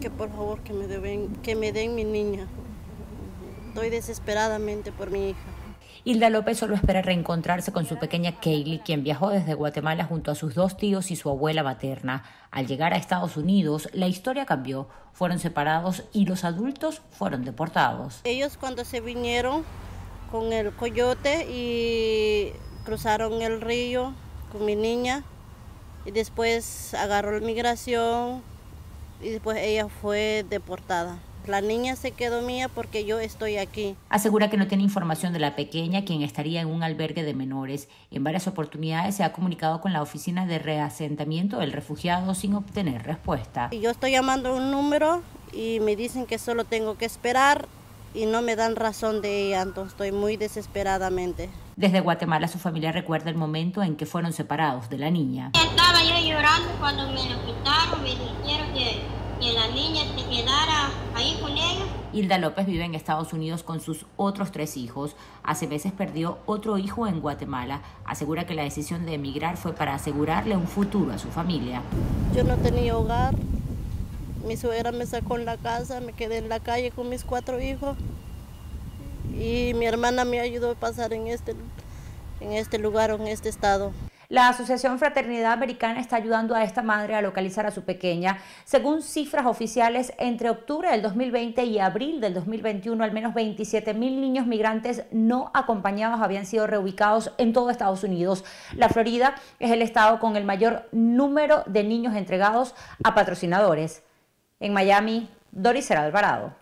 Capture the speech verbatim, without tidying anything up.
Que por favor que me den, que me den mi niña. Estoy desesperadamente por mi hija. Hilda López solo espera reencontrarse con su pequeña Kaylee, quien viajó desde Guatemala junto a sus dos tíos y su abuela materna. Al llegar a Estados Unidos, la historia cambió. Fueron separados y los adultos fueron deportados. Ellos cuando se vinieron con el coyote y cruzaron el río con mi niña y después agarró la migración y después ella fue deportada. La niña se quedó mía porque yo estoy aquí. Asegura que no tiene información de la pequeña, quien estaría en un albergue de menores. En varias oportunidades se ha comunicado con la oficina de reasentamiento del refugiado sin obtener respuesta. Yo estoy llamando a un número y me dicen que solo tengo que esperar y no me dan razón de ella, entonces estoy muy desesperadamente. Desde Guatemala su familia recuerda el momento en que fueron separados de la niña. Estaba yo llorando cuando me lo quitaron, me dijeron que que la niña se quedara ahí con ella. Hilda López vive en Estados Unidos con sus otros tres hijos. Hace meses perdió otro hijo en Guatemala. Asegura que la decisión de emigrar fue para asegurarle un futuro a su familia. Yo no tenía hogar. Mi suegra me sacó en la casa, me quedé en la calle con mis cuatro hijos. Y mi hermana me ayudó a pasar en este, en este lugar o en este estado. La Asociación Fraternidad Americana está ayudando a esta madre a localizar a su pequeña. Según cifras oficiales, entre octubre del dos mil veinte y abril del dos mil veintiuno, al menos veintisiete mil niños migrantes no acompañados habían sido reubicados en todo Estados Unidos. La Florida es el estado con el mayor número de niños entregados a patrocinadores. En Miami, Doris Alvarado.